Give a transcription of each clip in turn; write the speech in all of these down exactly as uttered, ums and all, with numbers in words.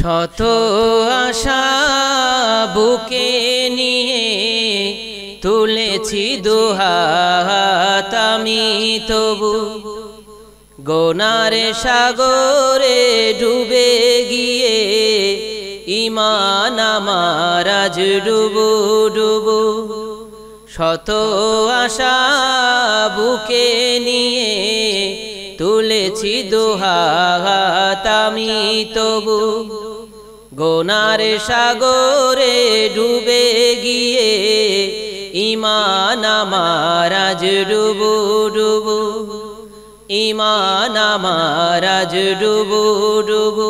শত আশা বুকে নিয়ে তুলেছি দুহাত আমি তবু গোনার সাগরে ডুবে গিয়ে ঈমান আমার আজ ডুবু ডুবু। শত আশা বুকে নিয়ে তুলেছি দুহাত আমি তবু গোনার সাগরে ডুবে গিয়ে ঈমান আমার আজ ডুবু ডুবু। ঈমান আমার আজ ডুবু ডুবু।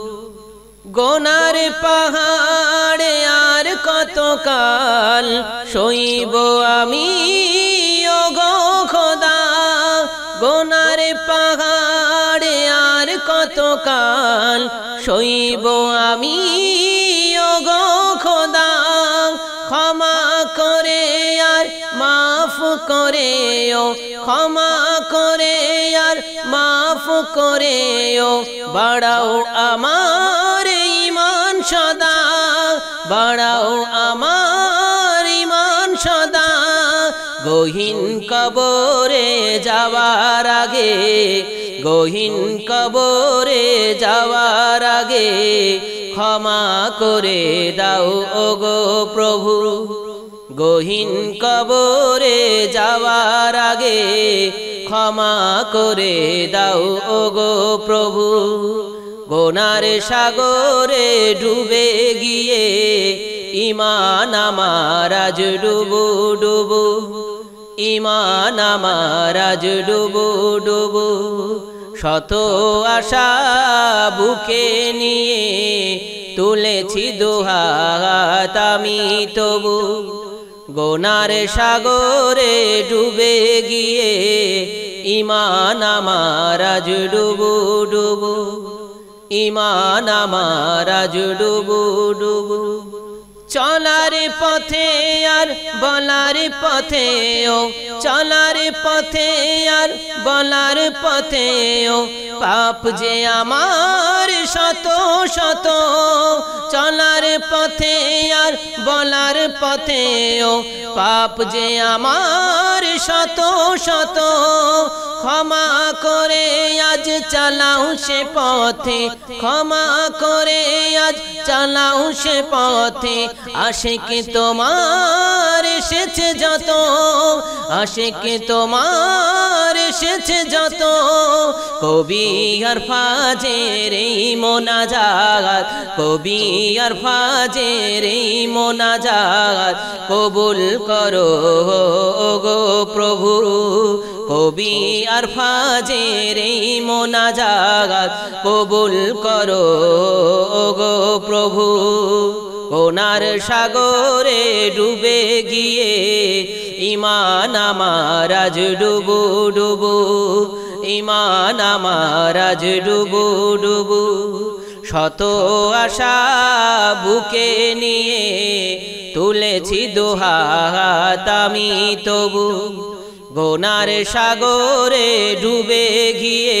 গোনার পাহাড়ে আর কতকাল সইব আমি ওগো খোদা। গোনার পাহাড়ে আর কতকাল সইব আমি ওগো খোদা। ক্ষমা করে আর মাফ করে ও ক্ষমা করে আর মাফ করে ও বাড়াও আমার ঈমান সদা। বাড়াও আমার ঈমান সদা। গহীন কবরে যাওয়ার আগে গহীন কবরে যাওয়ার আগে ক্ষমা করে দাও ওগো প্রভু। গহীন কবরে যাওয়ার আগে ক্ষমা করে দাও ওগো প্রভু। গোনার সাগরে ডুবে গিয়ে ঈমান আমার আজ ডুবু ডুবু। ঈমান আমার আজ ডুবু ডুবু। শত আশা বুকে নিয়ে তুলেছি দুহাত আমি তবু গোনার সাগরে ডুবে গিয়ে ঈমান আমার আজ ডুবু ডুবু। ঈমান আমার আজ ডুবু ডুবু। চলার পথে আর বলার পথে ও চলার পথে আর বলার পথে ও পাপ যে আমার শত শত। চলার পথে আর বলার পথে ও পাপ যে আমার শত শত। ক্ষমা করে আজ চালাও সে পথে ক্ষমা করে আজ চালাও সে পথে। আশিকি তোমার এসেছে যত আশিকি তোমার এসেছে যত। কবি আর ফাজের এই মোনাজাত কবি আর ফাজের এই মোনাজাত কবুল করো গো প্রভু। কবি আর ফাজের এই মোনাজাত কবুল করো গো প্রভু। গোনার সাগরে ডুবে গিয়ে ঈমান আমার আজ ডুবু ডুবু। ঈমান আমার আজ ডুবু ডুবু। শত আশা বুকে নিয়ে তুলেছি দুহাত আমি তবু গোনার সাগরে ডুবে গিয়ে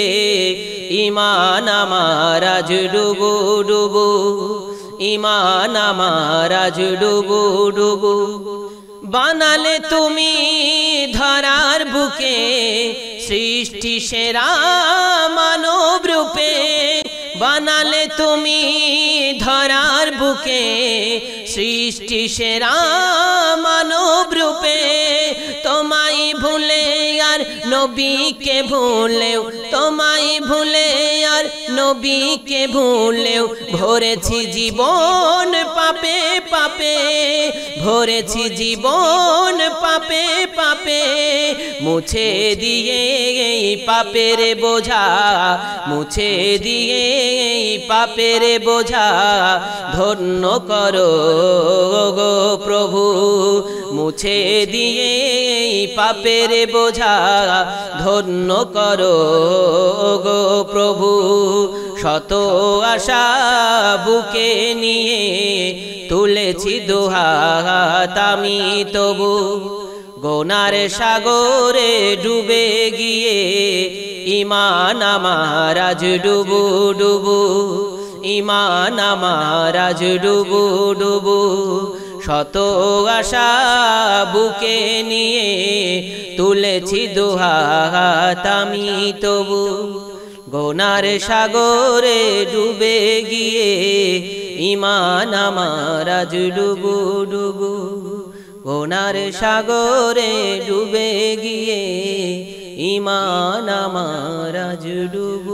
ঈমান আমার আজ ডুবু ডুবু। ঈমান আমার আজ ডুবু ডুবু। বানালে তুমি ধরার বুকে সৃষ্টি সেরা মানব রূপে। বানালে তুমি ধরার বুকে সৃষ্টি সেরা মানব রূপে। তোমায় ভুলে আর নবীকে ভুলেও তোমায় ভুলে আর নবীকে ভুলেও ভরেছি জীবন পাপে পাপে। ভরেছি জীবন পাপে পাপে। মুছে দিয়ে এই পাপের বোঝা মুছে দিয়ে এই পাপের বোঝা ধন্য করো গো প্রভু। মুছে দিয়ে এই পাপের বোঝা ধন্য করো গো প্রভু। শত আশা বুকে নিয়ে তুলেছি দুহাত আমি তবু গোনার সাগরে ডুবে গিয়ে ঈমান আমার আজ ডুবু ডুবু ইমান আমার আজ ডুবু ডুবু শত আশা বুকে নিয়ে তুলেছি দুহাত আমি তবু গোনার সাগরে ডুবে গিয়ে ইমান আমার আজ ডুবু ডুবু গোনার সাগরে ডুবে গিয়ে ইমান আমার আজ ডুবু